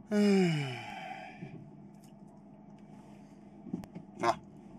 Na.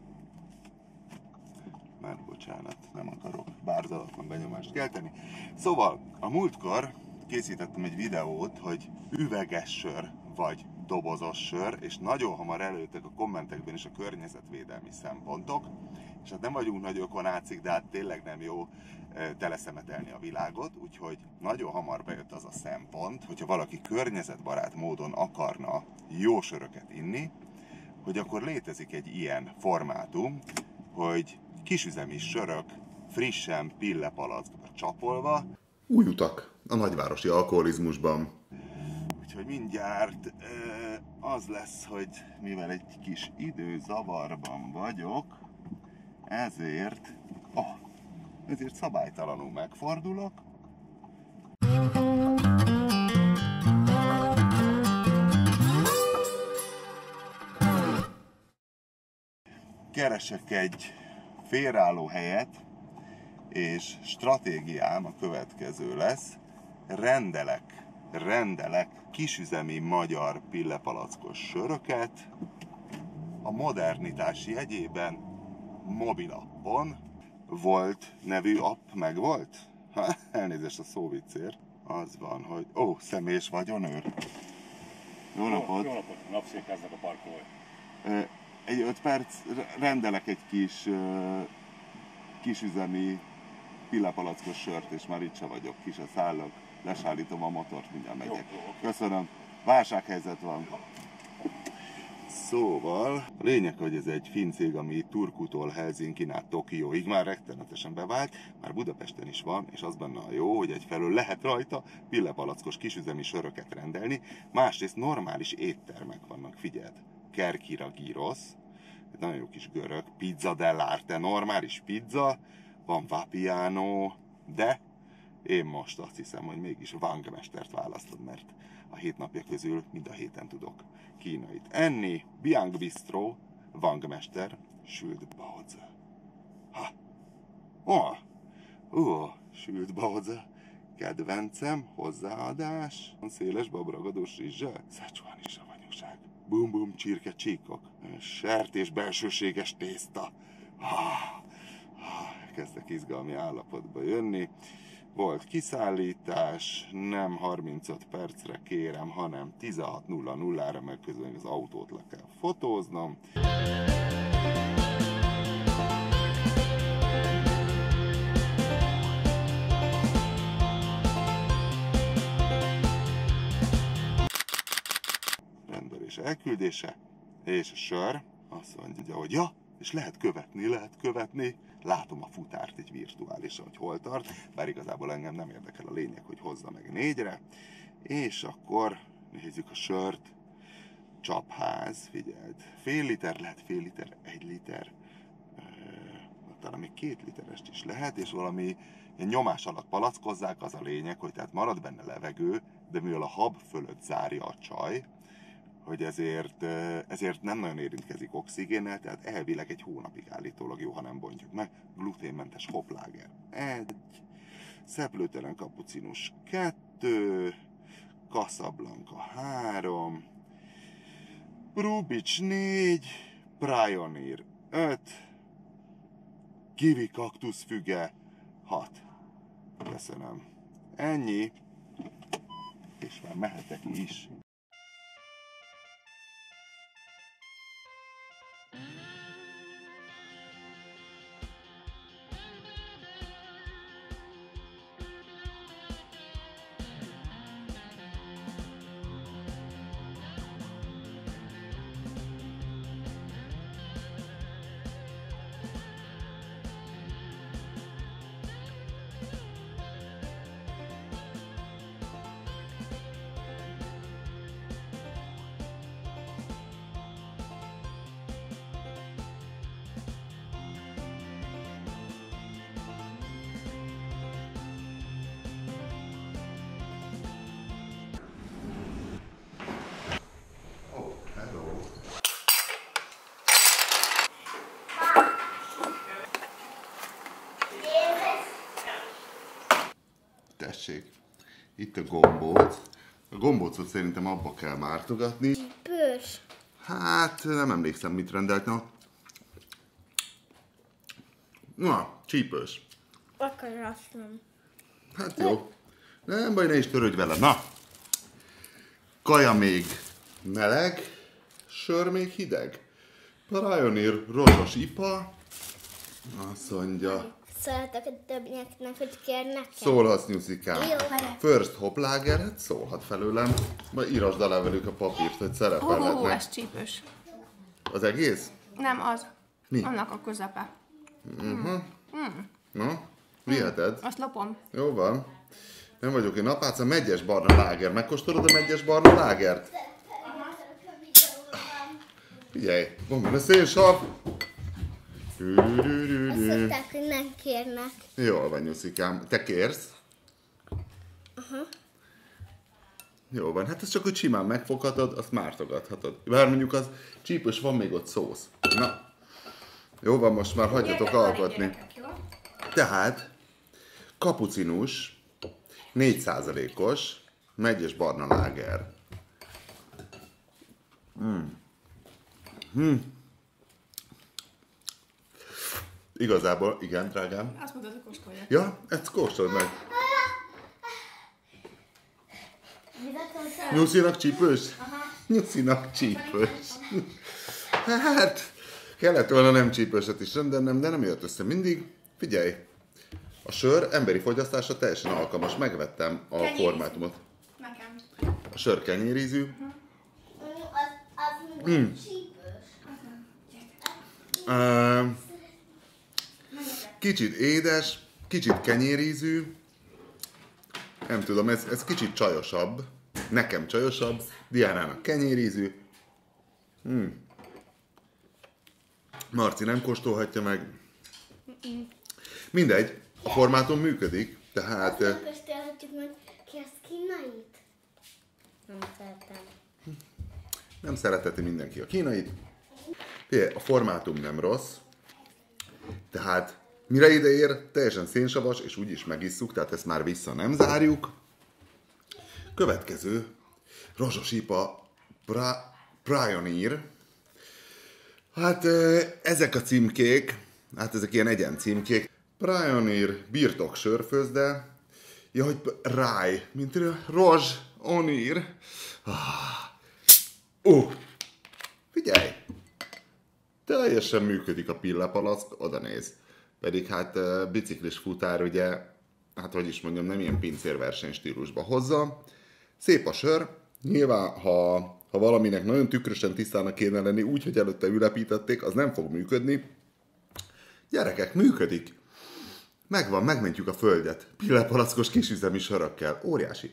Már bocsánat, nem akarok bárzalatlan benyomást kelteni. Szóval, a múltkor készítettem egy videót, hogy üveges sör vagy dobozos sör, és nagyon hamar előttek a kommentekben is a környezetvédelmi szempontok, és hát nem vagyunk nagy ökonácik, de hát tényleg nem jó teleszemetelni a világot, úgyhogy nagyon hamar bejött az a szempont, hogyha valaki környezetbarát módon akarna jó söröket inni, hogy akkor létezik egy ilyen formátum, hogy kisüzemi sörök frissen pillepalackba csapolva. Új utak a nagyvárosi alkoholizmusban. Úgyhogy mindjárt az lesz, hogy mivel egy kis időzavarban vagyok, ezért szabálytalanul megfordulok. Keresek egy félreálló helyet, és stratégiám a következő lesz. Rendelek kisüzemi magyar pillepalackos söröket a modernitás jegyében mobilappon. Volt nevű app, meg volt? Elnézést a szóviccért. Az van, hogy személyes vagyonőr. Jó napot! Jó napot! Napszékháznak a parkolói. Egy 5 perc, rendelek egy kisüzemi pillepalackos sört, és már itt se vagyok, ki se szállok, lesállítom a motort, mindjárt megyek. Jó. Köszönöm. Válsághelyzet van. Szóval, a lényeg, hogy ez egy finn cég, ami Turkutól Helsinkin át Tokióig már rettenetesen bevált, már Budapesten is van, és az benne a jó, hogy egyfelől lehet rajta pillepalackos kisüzemi söröket rendelni, másrészt normális éttermek vannak, figyeld. Kerkira Gyros, egy nagyon jó kis görög, pizza dell'arte, normális pizza, van Vapiano, de én most azt hiszem, hogy mégis Wangmestert választod, mert a 7 napja közül mind a héten tudok kínait enni. Biang Bistro, Wangmester, sült baozi. Sült baozi. Kedvencem, hozzáadás, széles babragadós rizse, szecsuáni savanyúság, bum-bum csirke csíkok, sertés belsőséges tészta. Kezdtek izgalmi állapotba jönni. Volt kiszállítás, nem 35 percre kérem, hanem 16:00-ra, meg közben az autót le kell fotóznom. Rendelés elküldése, és a sör azt mondja, hogy és lehet követni. Látom a futárt egy virtuálisan, hogy hol tart, bár igazából engem nem érdekel, a lényeg, hogy hozza meg 4-re. És akkor nézzük a sört. Csapház, figyeld. Fél liter, lehet fél liter, 1 liter, talán még 2 literest is lehet, és valami nyomás alatt palackozzák, az a lényeg, hogy tehát marad benne levegő, de mivel a hab fölött zárja a csaj, hogy ezért nem nagyon érintkezik oxigénnel, tehát elvileg egy hónapig állítólag jó, ha nem bontjuk meg. Gluténmentes hopláger 1, szeplőtelen kapucinus 2, Casablanca 3, Brubics 4, Pioneer 5, Kiwi kaktuszfüge 6. Köszönöm. Ennyi, és már mehetek is. Tessék, itt a gombóc, A gombócot szerintem abba kell mártogatni. Csípős. Hát nem emlékszem, mit rendeltem. Na, csípős. Akkor azt nem. Hát jó. Nem baj, ne is törődj vele. Na, kaja még meleg, sör még hideg. Pioneer rozsos ipa. Azt mondja. Szóltak a többieknek, hogy kérnek. Szólhatsz, Nyuszikám. Jó. First Hopláger, hát szólhat felőlem. Majd írasd alá velük a papírt, hogy szerepelhetnek. Ez csípős. Az egész? Nem az. Mi? Annak a közepe. Na, viheted. Azt lopom. Jó van. Nem vagyok én apáca, megyes barna láger. Megkóstolod a megyes barna lágert? Figyelj, van benne szénsav. Azt mondták, hogy nem kérnek. Jól van, Nyuszikám. Te kérsz? Jó van, hát ezt csak úgy simán megfoghatod, azt mártogathatod. Bár mondjuk az csípős, van még ott szósz. Na, jó van, most már hagyjatok alkotni. Tehát, kapucinus, 4%-os, megyes barna láger. Igazából, igen, drágám. Azt mondod, hogy kóstolja. Ja, ezt kóstold meg. Nyuszinak csípős? Nyuszinak csípős. Hát, kellett volna nem csípőset is rendelnem, de nem jött össze mindig. Figyelj, a sör emberi fogyasztásra teljesen alkalmas. Megvettem a formátumot. Nekem. A sör kenyérízű. Az csípős. Kicsit édes, kicsit kenyérízű. Nem tudom, ez kicsit csajosabb. Nekem csajosabb. Diánának kenyérízű. Marci nem kóstolhatja meg. Mindegy, a formátum működik, tehát... Nem kóstolhatjuk meg, ki az kínait? Nem szeretem. Nem szereteti mindenki a kínait. Figyelj, a formátum nem rossz. Tehát mire ideér, teljesen szénsavas, és úgyis megisszuk, tehát ezt már vissza nem zárjuk. Következő, rozsos ipa Pioneer. Hát ezek a címkék, hát ezek ilyen egyen címkék. Pioneer birtok sörfőzde. Ja, hogy ráj, mint rozs, onír. Figyelj! Teljesen működik a pillepalack, oda néz. Pedig hát biciklis futár, ugye, hát hogy is mondjam, nem ilyen pincérverseny stílusba hozza. Szép a sör. Nyilván, ha valaminek nagyon tükrösen tisztának kéne lenni, úgy, hogy előtte ülepítették, az nem fog működni. Gyerekek, működik. Megvan, megmentjük a földet. Pillepalackos kisüzemi sörökkel. Óriási.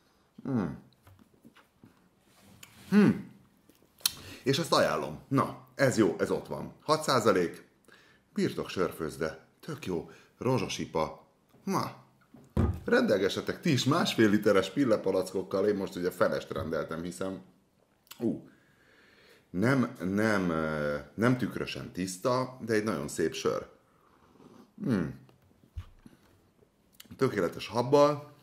És ezt ajánlom. Na, ez jó, ez ott van. 6%, birtok sörfőzde. Tök jó. Rozsos ipa. Na, rendelgessetek ti is 1,5 literes pillepalackokkal. Én most ugye felest rendeltem, hiszem. Nem tükrösen tiszta, de egy nagyon szép sör. Tökéletes habbal.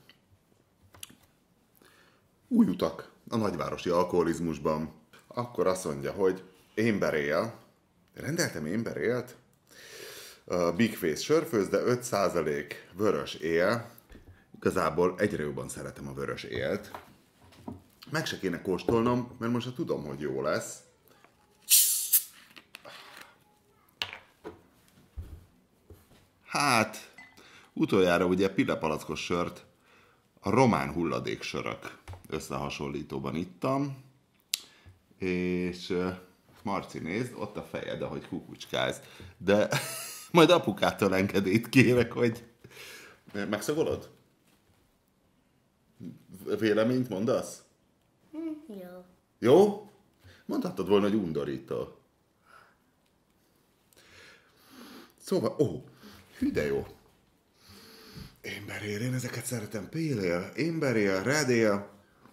Új utak a nagyvárosi alkoholizmusban. Akkor azt mondja, hogy émberél. Rendeltem émberélt. Big Face sörfőzde, 5% vörös él. Igazából egyre jobban szeretem a vörös élt. Meg se kéne kóstolnom, mert most tudom, hogy jó lesz. Hát, utoljára ugye pillepalackos sört a román hulladéksörök összehasonlítóban ittam. És Marci, nézd, ott a fejed, ahogy kukucskáz. De majd apukától engedélyt kérek, hogy... Megszagolod? Véleményt mondasz? Jó. Jó? Mondhattad volna, hogy undorító. Szóval, hű de jó. Émberél, én ezeket szeretem. Pélél, émberél, redél.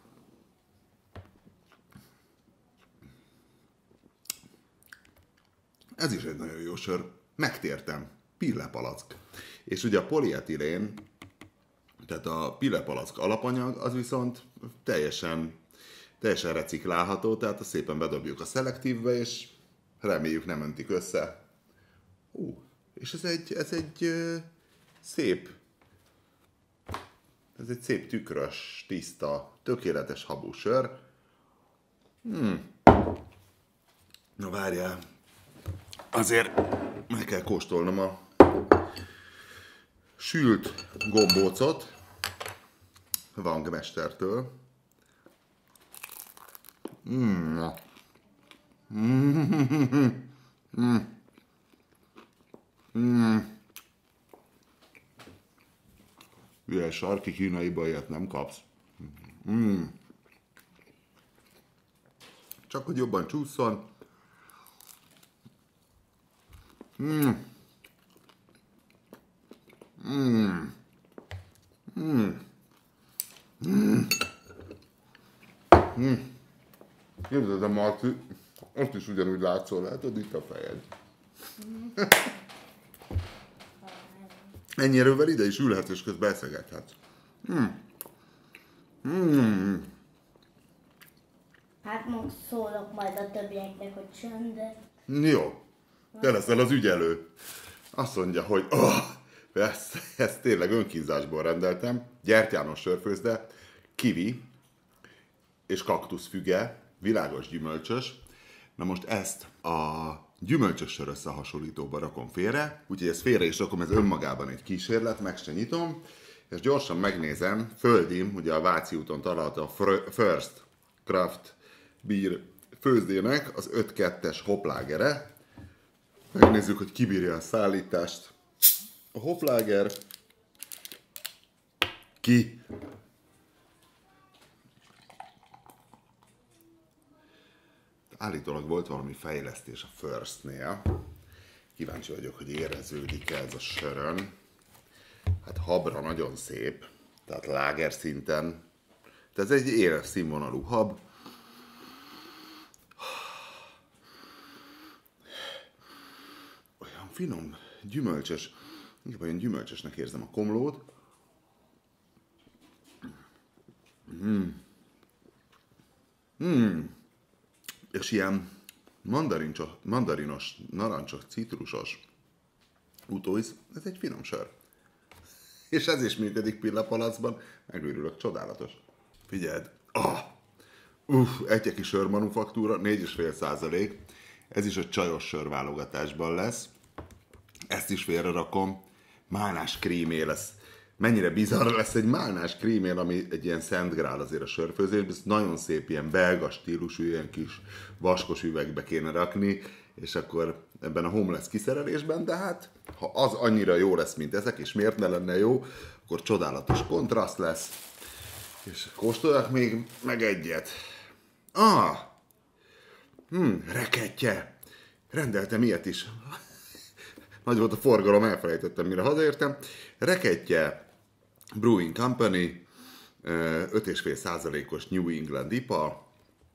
Ez is egy nagyon jó sör. Megtértem. Pillepalack. És ugye a polietilén Tehát a pillepalack alapanyag az viszont teljesen reciklálható, tehát azt szépen bedobjuk a szelektívbe, és reméljük nem öntik össze. És ez egy szép tükrös, tiszta, tökéletes habú sör. Na várjál, azért meg kell kóstolnom a sült gombócot Wang mestertől. Ilyen sarki kínaiba ilyet nem kapsz. Csak hogy jobban csúszson. Képzeld el, Marci, azt is ugyanúgy látszol, látod itt a fejed. Ennyi erővel ide is ülhetsz, és közben eszegethetsz. Hát most szólok majd a többieknek, hogy csöndet. Jó, te leszel az ügyelő. Azt mondja, hogy ezt tényleg önkínzásból rendeltem. Gyertyános sörfőzde, kiwi és kaktuszfüge, világos gyümölcsös. Na most ezt a gyümölcsös sör összehasonlítóba rakom félre, úgyhogy ezt félre is rakom, ez önmagában egy kísérlet, meg se nyitom, és gyorsan megnézem, földim, ugye a Váci úton találta a First Craft Beer főzdének az 5-2-es hoplágere. Megnézzük, hogy kibírja a szállítást. A hopláger ki. Állítólag volt valami fejlesztés a Firstnél. Kíváncsi vagyok, hogy éreződik-e ez a sörön. Hát habra nagyon szép, tehát láger szinten. Tehát ez egy éles színvonalú hab. Olyan finom, gyümölcsös. Inkább olyan gyümölcsösnek érzem a komlót. És ilyen mandarinos, narancsos, citrusos utóisz, ez egy finom sör. És ez is működik pillepalacban, megőrülök, csodálatos. Figyeld, egyeki sörmanufaktúra, 4,5%, ez is a csajos sörválogatásban lesz. Ezt is félre rakom, málnás krímé lesz. Mennyire bizarr lesz egy málnás krímél, ami egy ilyen szent grál azért a sörfőzésben, ezt nagyon szép, ilyen belga stílusú, ilyen kis vaskos üvegbe kéne rakni, és akkor ebben a homeless kiszerelésben, de hát, ha az annyira jó lesz, mint ezek, és miért ne lenne jó, akkor csodálatos kontraszt lesz. És kóstoljak még meg egyet. Rekettye. Rendeltem ilyet is. Nagy volt a forgalom, elfelejtettem, mire hazaértem. Rekettye Brewing Company, 5,5%-os New England IPA.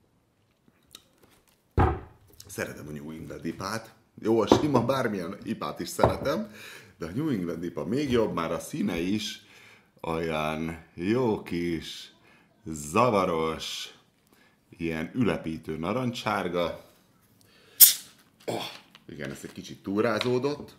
Szeretem a New England IPA-t. Jó, a sima bármilyen IPA-t is szeretem, de a New England IPA még jobb, már a színe is olyan jó kis, zavaros, ilyen ülepítő narancssárga. Igen, ez egy kicsit túrázódott.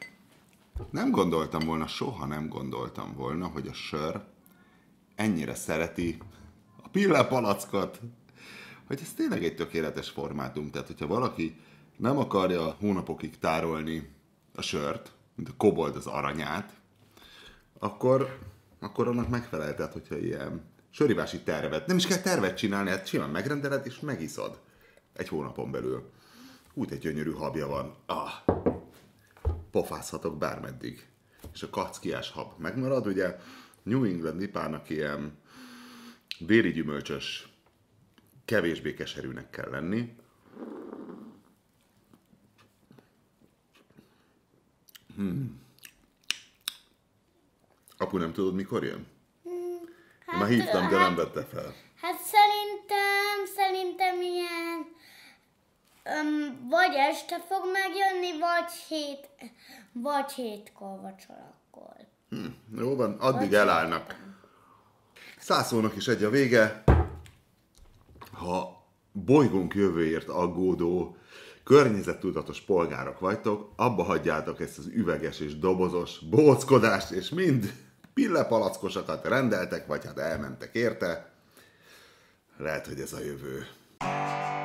Soha nem gondoltam volna, hogy a sör ennyire szereti a pillepalackot, hogy ez tényleg egy tökéletes formátum. Tehát, hogyha valaki nem akarja hónapokig tárolni a sört, mint a kobold az aranyát, akkor annak megfelel, tehát, hogyha ilyen sörivási tervet, nem is kell tervet csinálni, hát simán megrendeled és megiszod egy hónapon belül. Úgy egy gyönyörű habja van. Pofázhatok bármeddig. És a kackiás hab megmarad, ugye New England IPA-nak ilyen déli gyümölcsös, kevésbé keserűnek kell lenni. Apu, nem tudod, mikor jön? Hát, már hívtam, de nem vette fel. Hát szerintem ilyen vagy este fog megjönni, vagy hétkor vacsorakor. Jó van, addig elállnak. 100 szónak is egy a vége. Ha bolygónk jövőért aggódó, környezettudatos polgárok vagytok, abba hagyjátok ezt az üveges és dobozos bóckodást, és mind pillepalackosakat rendeltek, vagy hát elmentek érte. Lehet, hogy ez a jövő.